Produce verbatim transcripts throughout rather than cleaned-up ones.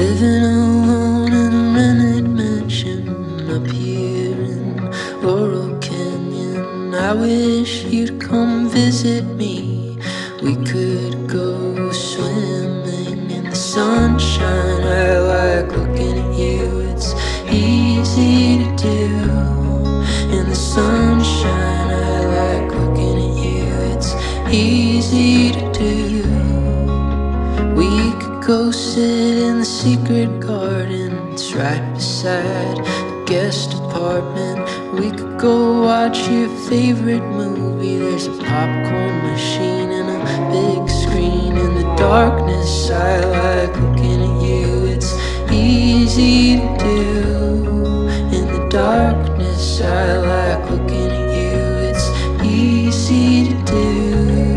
Living alone in a rented mansion up here in Laurel Canyon. I wish you'd come visit me. We could go swimming in the sunshine. I like looking at you, it's easy to do. In the sunshine, I like looking at you, it's easy to do. We could go sit in the secret garden, it's right beside the guest apartment. We could go watch your favorite movie. There's a popcorn machine and a big screen. In the darkness, I like looking at you, it's easy to do. In the darkness, I like looking at you, it's easy to do.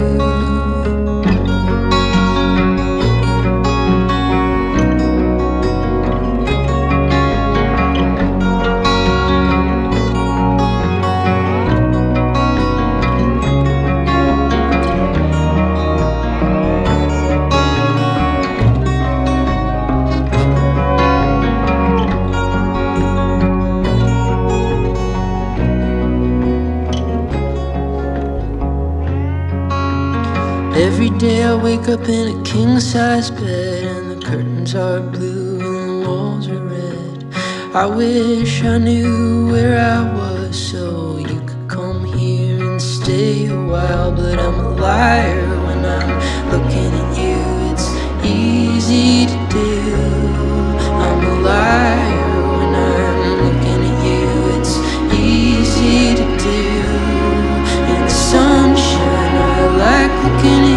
Every day I wake up in a king-size bed, and the curtains are blue and the walls are red. I wish I knew where I was so you could come here and stay a while. But I'm a liar when I'm looking at you, it's easy to do. I'm a liar when I'm looking at you, it's easy to do. In the sunshine, I like looking at you,